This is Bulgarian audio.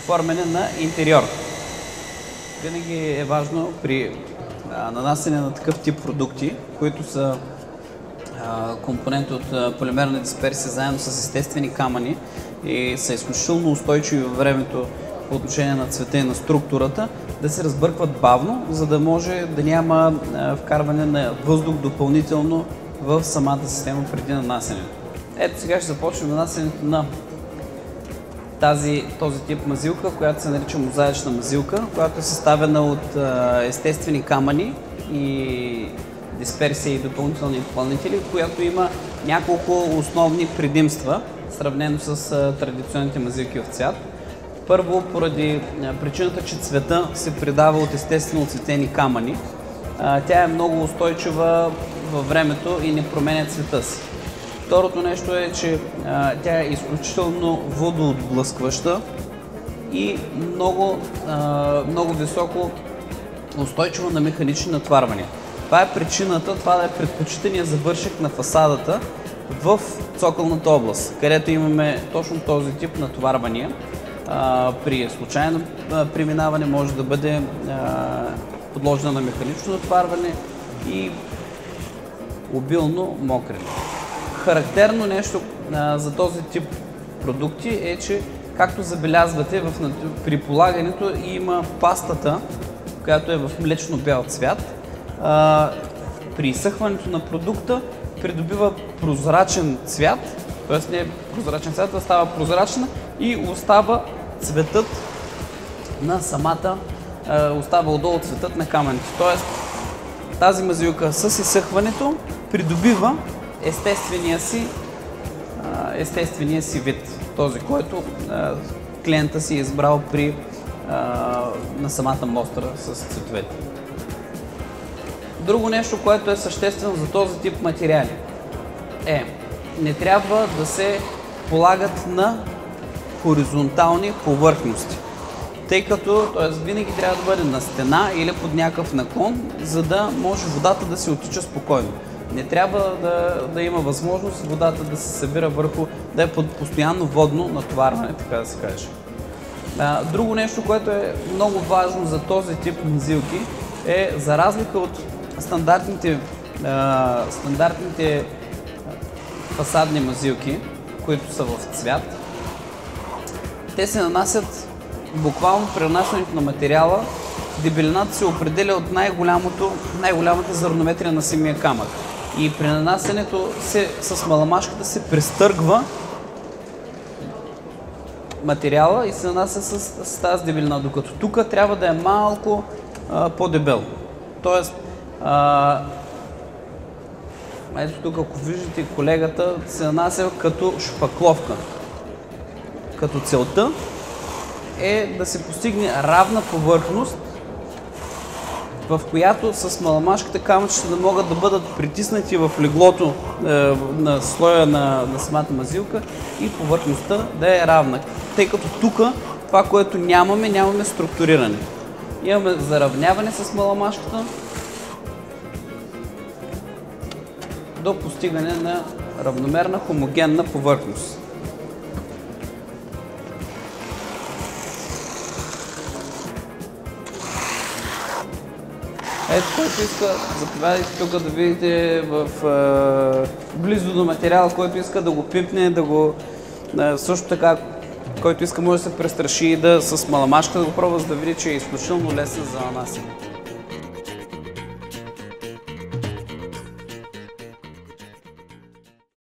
оформяне на интериор. Винаги е важно при нанасяне на такъв тип продукти, които са компоненти от полимерна дисперсия заедно с естествени камъни и са изключително устойчиви във времето по отношение на цвета и на структурата, да се разбъркват бавно, за да може да няма вкарване на въздух допълнително в самата система преди нанасянето. Ето сега ще започнем нанасянето на този тип мазилка, която се нарича мозаична мазилка, която е съставена от естествени камъни и дисперсия и допълнителни допълнители, която има няколко основни предимства, сравнено с традиционните мазилки в цвят. Първо, поради причината, че цвета се придава от естествено оцветени камъни. Тя е много устойчива във времето и не променя цвета си. Второто нещо е, че тя е изключително водоотблъскваща и много високо устойчива на механични натварвания. Това е причината, това да е предпочитания завършек на фасадата в цокълната област, където имаме точно този тип натоварвания. При случайно преминаване може да бъде подложена на механично натоварване и обилно мокрене. Характерно нещо за този тип продукти е, че както забелязвате при полагането има пастата, която е в млечно-бял цвят. При изсъхването на продукта придобива прозрачен цвят, т.е. не е прозрачен цвят, а става прозрачна и остава цветът на остава отдолу цветът на камъните. Т.е. тази мазилка с изсъхването придобива естествения си вид, този, който клиента си е избрал на самата мостра с цветовете. Друго нещо, което е съществено за този тип материали не трябва да се полагат на хоризонтални повърхности, тъй като винаги трябва да бъде на стена или под някакъв наклон, за да може водата да се оттича спокойно. Не трябва да има възможност водата да се събира да е под постоянно водно натоварване, така да се каже. Друго нещо, което е много важно за този тип мазилки е, за разлика от стандартните фасадни мазилки, които са в цвят, те се нанасят буквално при нанасянето на материала. Дебелината се определя от най-голямата зърнометрия на самия камък. И при нанасянето с маламашката се престъргва материала и се нанася с тази дебелина, докато тук трябва да е малко по-дебел. Тоест, ето тук, ако виждате колегата, се нанася като шпакловка. Като целта е да се постигне равна повърхност, в която с маламашката камъчета да могат да бъдат притиснати в леглото на слоя на самата мазилка и повърхността да е равна. Тъй като тук това, което нямаме структуриране. Имаме заравняване с маламашката до постигане на равномерна хомогенна повърхност. Ето, който иска, заповядайте тук да видите близо до материала, който иска да го пипне, също така, който иска може да се престраши и с маламашка да го пробва, за да види, че е изключително лесен за нанасяне.